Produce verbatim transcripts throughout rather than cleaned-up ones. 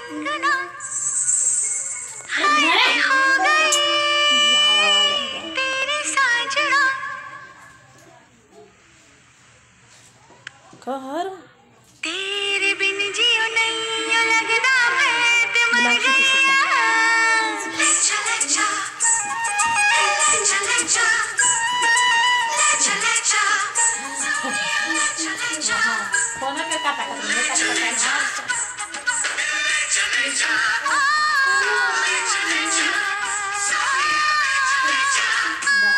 कंगना हाय हो गई तेरे साजना कहर तेरे बिन जियो नहीं लगदा मैं ते मर गया ले चले जा ले चले जा ले चले जा ले चले जा कौन है कata kata ini kata kata ले चले जा ले चले जा ले चले जा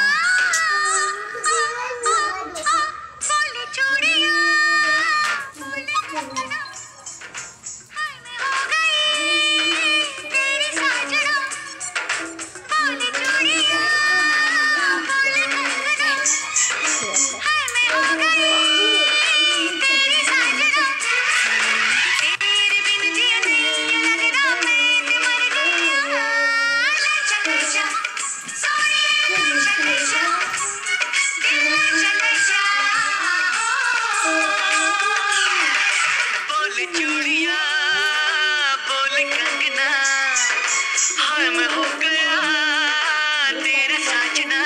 बोले चूड़ियां बोले कंगना हाय मैं हो गई तेरी साजना बोले चूड़ियां बोले कंगना हाय मैं हो गई तेरी साजना तेरे बिन जिया नहीं लगदा मैं ते मर गया ले चले जा सोनिया ले चले जा ले चले जा बोले चूड़ियां बोले कंगना हाय मैं हो गया तेरा साजना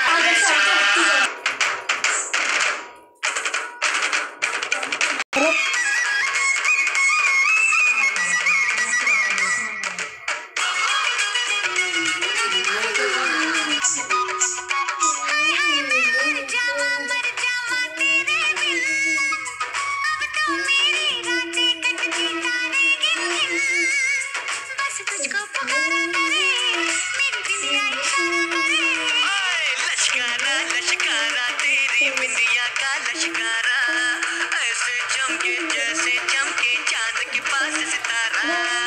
हाय हाय मैं मर जावा मर जावा तेरे बिन अब तो मेरी रातें कटती तारे गिन गिन बस तुझको पुकारा करे मेरी बिंदिया इशारा करे लश्कारा लश्कारा तेरी बिंदिया का लश्कारा ऐसे चमके जैसे चमके चांद के पास सितारा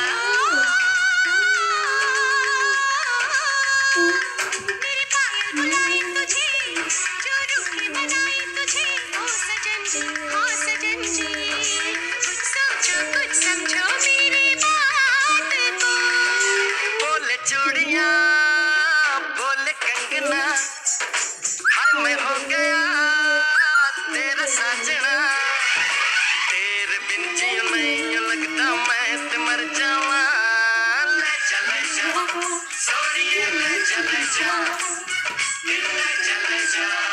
मेरे पायल बुलाए तुझे जो रूठे बनाए तुझे ओ सजन जी ओ सजन जी कुछ सोचो कुछ समझो मेरी बात को बोले चूड़ियां बोले कंगना हाय मैं हो गया तेरा साजना तेरे बिन जियो नहीं लगता मैं ते मर जावा ले चले जा सोनिया ले चले जा ले चले जा